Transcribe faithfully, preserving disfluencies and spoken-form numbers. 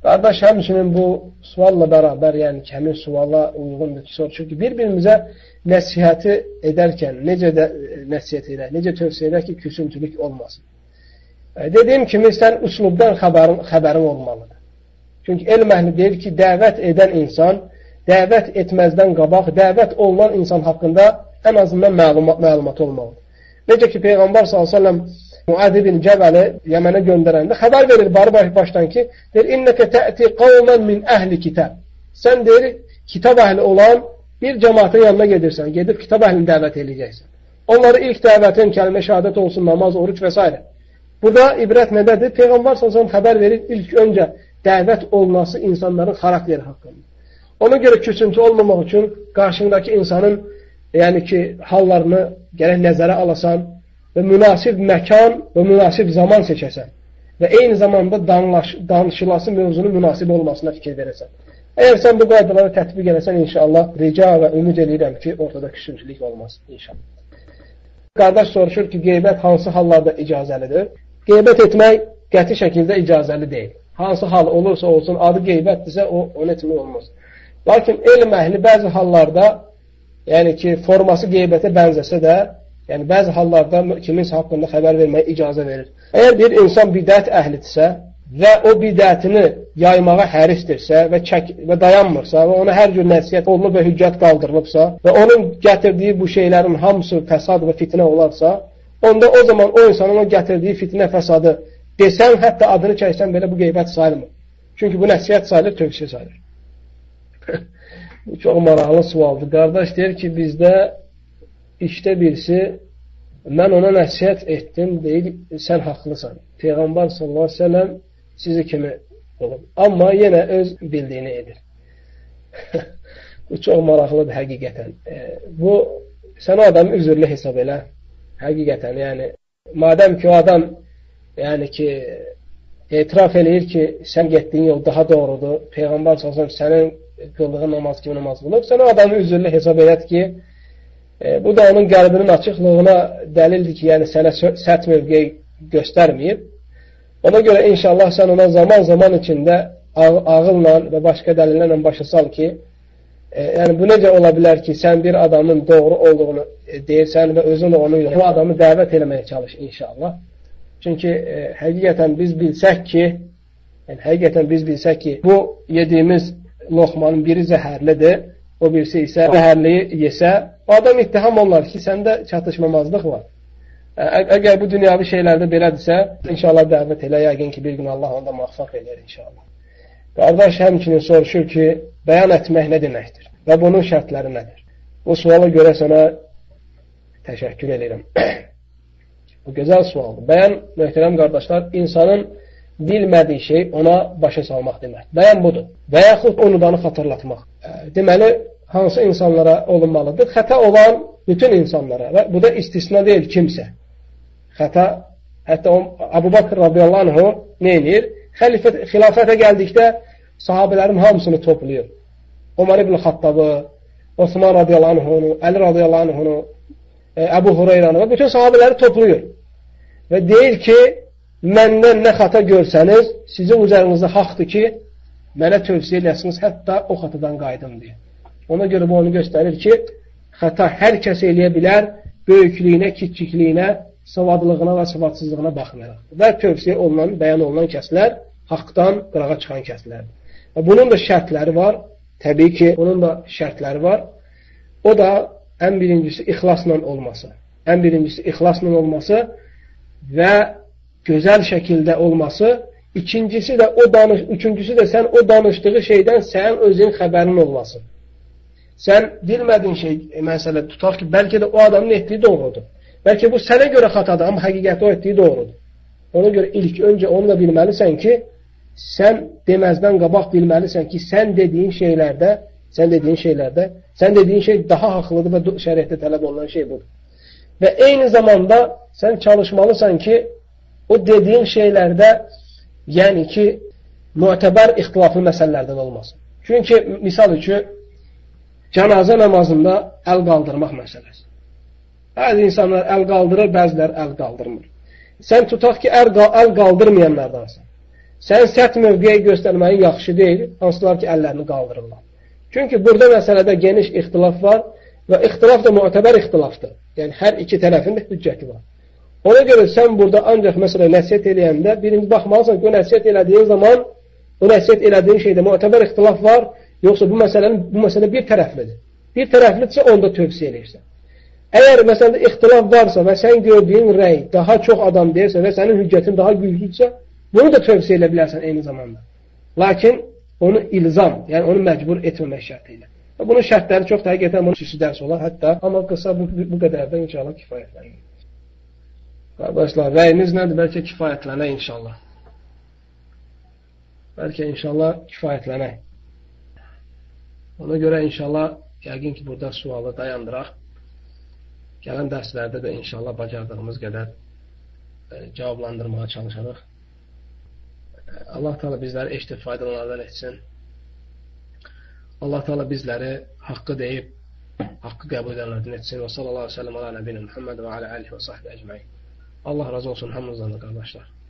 Qardaş, həmçinin bu sualla bərabər, yəni həmin suala uyğundur ki, soruşur ki, bir-birimizə nəsihəti edərkən necə də nəsihət edək, necə tövsiyə edək ki, küsüntülük olmasın. E, dediyim kimi, sən üslubdan xəbərin, xəbərin olmalıdır. Çünki elm əhli deyir ki, dəvət edən insan, dəvət etməzdən qabaq, dəvət olunan insan haqqında ən azından məlumat, məlumat olmalıdır. Necə ki, Peyğəmbər sallallahu əleyhi və səlləm Muad ibn Cəbəli Yəmənə göndərəndə xəbər verir barı başdan ki, deyir, innəkə tə'ti qavmən min əhli kitab. Sən deyir, kitab əhli olan bir cəmaatın yanına gedirsən, gedib kitab əhlini dəvət edəcəksən. Onları ilk dəvətin kəlmə şəhadət olsun, namaz, oruç və s. Burada ibrət nədədir? Peyğəmbər sallallahu əleyhi və səlləm xəbər verir ilk öncə dəvət olması insanların xarakteri haqqında. Ona görə küsüntü olmamaq üçün qarşındakı insanın yəni ki, hallarını gərək nəzərə alasan və münasib məkan və münasib zaman seçəsən və eyni zamanda danlaş, danışılası mövzunun münasib olmasına fikir verəsən. Əgər sən bu qaydaları tətbiq edəsən, inşallah rica və ümid edirəm ki, ortada küsüntülük olmaz, inşallah. Qardaş soruşur ki, qeybət hansı hallarda icazəlidir? Qeybət etmək qəti şəkildə icazəli deyil. Hansı hal olursa olsun, adı qeybətdirsə, o, onun etmək olmaz. Lakin elm əhli bəzi hallarda, yəni ki, forması qeybətə bənzəsə də, yəni bəzi hallarda kiminsə haqqında xəbər verməyə icazə verir. Əgər bir insan bidət əhlidirsə və o bidətini yaymağa hərisdirsə və, çək, və dayanmırsa və ona hər cür nəsihət olunub və hüccət qaldırılıbsa və onun gətirdiyi bu şeylərin hamısı fəsad və fitnə olarsa, onda o zaman o insanın o gətirdiyi fitnə fəsadı desən, hətta adını çəksən belə bu qeybət sayılmır. Çünki bu nəsihət sayılır, tövsiyə sayılır. Bu çox maraqlı sualdır. Qardaş deyir ki, bizdə işdə birisi, mən ona nəsihət etdim, deyil, sən haqlısan. Peyğəmbər sallallahu əleyhi və səlləm sizi kimi olub. Amma yenə öz bildiyini edir. Bu çox maraqlıdır həqiqətən. E, bu, sən o adamı üzürlü hesab elə. Həqiqətən, yəni, madəm ki, o adam yəni ki, etiraf eləyir ki, sən getdiyin yol daha doğrudur, Peyğəmbər sallallahu əleyhi və səlləm sənin qıldığın namaz kimi namaz qılıb, sən o adamı üzürlü hesab elət ki, e, bu da onun qəlbinin açıqlığına dəlildir ki, yəni sənə sərt mövqeyi göstərməyib. Ona görə inşallah sən ona zaman-zaman içində ağılla və başqa dəlillərlə başa sal ki, e, yəni bu necə ola bilər ki, sən bir adamın doğru olduğunu deyirsən və özün də onu bu adamı dəvət eləməyə çalış inşallah. Çünki e, həqiqətən biz bilsək ki, yəni həqiqətən biz bilsək ki, bu yediyimiz loxmanın biri zəhərlidir, o birisi isə zəhərliyi yesə, o adam ittiham olar ki, səndə çatışmamazlıq var. Ə əgər bu dünyavi şeylərdə belədirsə, inşallah dəvət elə, yəqin ki, bir gün Allah onda muvaffaq edir inşallah. Qardaş həmçinin soruşur ki, bəyan etmək nə deməkdir və bunun şərtləri nədir? Bu suala görə sənə təşəkkür edirəm. Bu gözəl sualdır. Bəyan, möhtərəm qardaşlar, insanın bilmədiyi şey ona başa salmaq demək. Bəyan budur. Və yaxud unudanı xatırlatmaq. Deməli, hansı insanlara olunmalıdır? Xəta olan bütün insanlara və bu da istisna deyil kimsə. Xəta, hətta o, Əbu Bakr radiyallahu anhu nə edir? Xəlifət, xilafətə gəldikdə sahabələrin hamısını toplayır. Ömər ibn Xattabı, Osman radiyallahu anhunu, Əli radiyallahu anhunu, Əbu Hureyranı və bütün sahabələri toplayır. Və deyir ki, məndən nə xata görsəniz, sizin üzərinizdə haqdır ki, mənə tövsiyə edəsiniz, hətta o xatadan qayıdım deyə. Ona görə bu onu göstərir ki, xata hər kəs eləyə bilər, böyüklüyünə, kiçikliyinə, savadlığına və savadsızlığına baxmayaraq. Və tövsiyə olunan, bəyan olunan kəslər haqdan qırağa çıxan kəslərdir. Və bunun da şərtləri var, təbii ki, bunun da şərtləri var. O da ən birincisi ixlasla olması. Ən birincisi ixlasla olması və gözəl şəkildə olması, ikincisi də o danış, üçüncüsü də sən o danışdığı şeydən sənin özün xəbərin olması. Sən bilmədiyin şey, məsələ tutaq ki, bəlkə də o adamın etdiyi doğrudur. Bəlkə bu sənə görə xatadır, amma həqiqətdə o etdiyi doğrudur. Ona görə ilk öncə onu da bilməlisən ki, sən deməzdən qabaq bilməlisən ki, sən dediyin şeylərdə, sən dediyin şeylərdə, sən dediyin şey daha haqlıdır və şəriətdə tələb olunan şey budur. Və eyni zamanda sən çalışmalısan ki, o dediyin şeylərdə, yəni ki, müətəbər ixtilaflı məsələlərdən olmasın. Çünki, misal üçün, cənazə namazında əl qaldırmaq məsələsi. Bəzi insanlar əl qaldırır, bəzilər əl qaldırmır. Sən tutaq ki, əl qaldırmayanlardansan. sən sərt mövqeyə göstərməyin yaxşı deyil, hansılar ki, əllərini qaldırırlar. Çünki burada məsələdə geniş ixtilaf var və ixtilaf da müətəbər ixtilafdır. Yəni, hər iki tərəfin də hüccəti var. Ona görə sən burada ancaq məsələ nəsiyyət eləyəndə, birinci baxmalısan ki, o nəsiyyət elədiyin zaman, o nəsiyyət elədiyin şeydə müətəbər ixtilaf var, yoxsa bu məsələnin, bu məsələ bir tərəflidir. Bir tərəflidirsə, onda tövsiyə eləyirsən. Əgər məsələdə ixtilaf varsa və sən gördüyün rəy daha çox adam deyirsə və sənin hüccətin daha güclüdürsə, bunu da tövsiyə edə bilərsən eyni zamanda. Lakin onu ilzam, yəni onu məcbur etməmək şərti ilə. Bunun şərtləri çox həqiqətən bunun xüsusi dərs olar hətta, amma qısa bu, bu qədərdən inşallah kifayətlənir. Qardaşlar, rəyiniz nədir? Bəlkə kifayətlənək inşallah. Bəlkə inşallah kifayətlənək. Ona görə inşallah yəqin ki, burada sualı dayandıraq. Gələn dərslərdə də inşallah bacardığımız qədər e, cavablandırmağa çalışarıq. Allah Teala bizləri eşitib faydalananlardan etsin. Allah Teala bizləri haqqı deyib, haqqı qəbul edənlərdən etsin. Və sallallahu aleyhi ve sellem ala nəbiyyə Muhammed və ala alihi və sahbihi ecmaîn. Allah razı olsun hamınızdan da qardaşlar.